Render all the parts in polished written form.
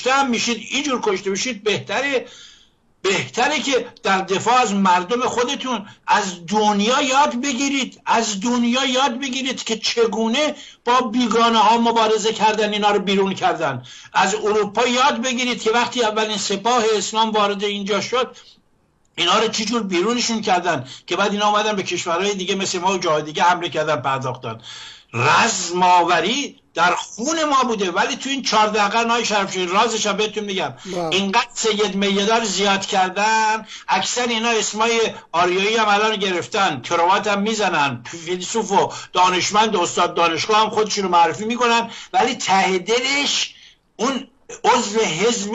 کشته هم میشید، اینجور کشته میشید بهتره که در دفاع از مردم خودتون از دنیا یاد بگیرید، از دنیا یاد بگیرید که چگونه با بیگانه ها مبارزه کردن، اینا رو بیرون کردن. از اروپا یاد بگیرید که وقتی اولین سپاه اسلام وارد اینجا شد اینا رو چجور بیرونشون کردن که بعد اینا اومدن به کشورهای دیگه مثل ما و جاهای دیگه حمله کردن، پرداختن. رزماوری در خون ما بوده، ولی تو این 14 قرن های شرفشویی رازش هم بهتون میگم اینقدر سید میدار زیاد کردن، اکثر اینا اسمای آریایی هم الان گرفتن، کراوات هم میزنن، فیلسوف و دانشمند و استاد دانشگاه هم خودشون رو معرفی میکنن، ولی ته دلش اون عضو حزب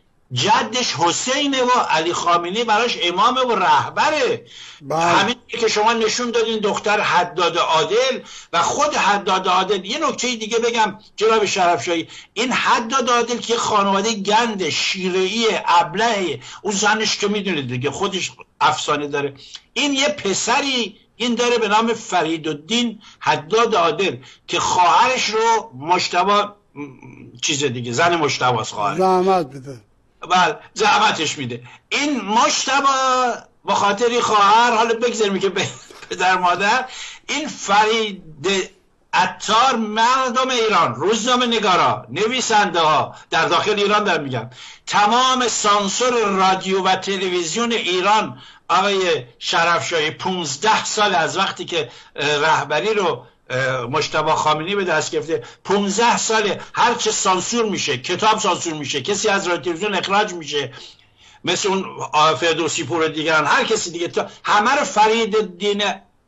جدش حسینه و علی خامنه‌ای براش امامه و رهبره. همین که شما نشون دادین دختر حداد عادل و خود حداد عادل. یه نکته دیگه بگم جناب شرفشاهی، این حداد عادل که خانواده گند شیره‌ای ابله، اون زنش که میدونید دیگه خودش افسانه داره، این یه پسری این داره به نام فریدالدین حداد عادل که خواهرش رو مجتبی چیز دیگه، زن مجتبی‌است، خواهر زحمت میده، بله زحمتش میده. این مجتبی با خاطر خواهر، حالا بگذاریم که پدر مادر، این فرید عطار مردم ایران، روزنامه نگارا، نویسنده ها در داخل ایران در میگم، تمام سانسور رادیو و تلویزیون ایران آقای شرفشاهی 15 سال از وقتی که رهبری رو مجتبی خامنه‌ای به دست گرفته، 15 ساله هر چه سانسور میشه، کتاب سانسور میشه، کسی از رادیو تلویزیون اخراج میشه، مثل اون فردوسی پور دیگران، هر کسی دیگه، همه رو فریدالدین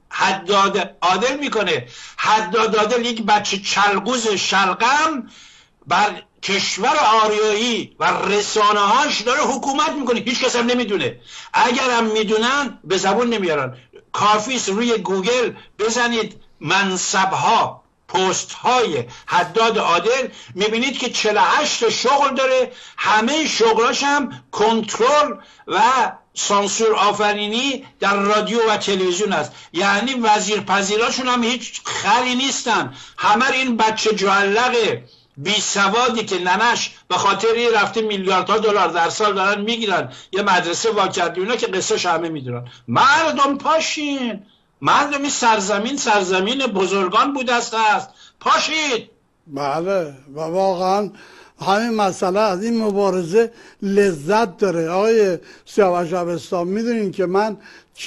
حداد عادل میکنه. حداد عادل یک بچه چلقوز شلغم بر کشور آریایی و رسانه هاش داره حکومت میکنه، هیچ کس هم نمیدونه. اگر هم میدونن به زبون نمیارن. کافیست روی گوگل بزنید منصبها، پست های حداد عادل، میبینید که 48 شغل داره، همه شغلاش هم کنترل و سانسور آفرینی در رادیو و تلویزیون است. یعنی وزیر پذیراشون هم هیچ خری نیستن، همه این بچه جعلقه بی سوادی که ننش به خاطر رفته میلیاردها دلار در سال دارن میگیرن یه مدرسه وا کردی، اونا که قصهش همه میدونن. مردم پاشین، مردمی سرزمین بزرگان بوده است، پاشید. بله و واقعا همین مسئله از این مبارزه لذت داره. آقای سیاوش شبستان، میدونین که من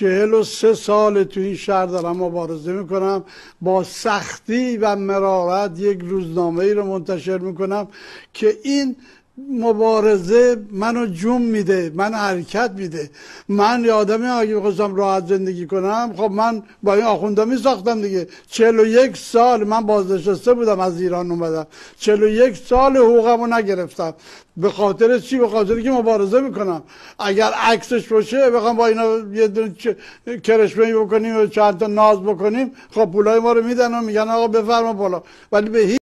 43 سال تو این شهر دارم مبارزه میکنم، با سختی و مرارت یک روزنامه ای رو منتشر میکنم که این مبارزه منو جون میده، من حرکت میده. من یادمه اگه بخواستم راحت زندگی کنم، خب من با این آخوندا میساختم دیگه. 41 سال من بازنشسته بودم، از ایران اومدم، 41 سال حقوقمو نگرفتم. به خاطر چی؟ به خاطر که مبارزه میکنم. اگر عکسش باشه بخوام با اینا یه دونه کرشمه‌ای بکنیم و چند تا ناز بکنیم، خب پولای ما رو میدن و میگن آقا بفرما بالا، ولی به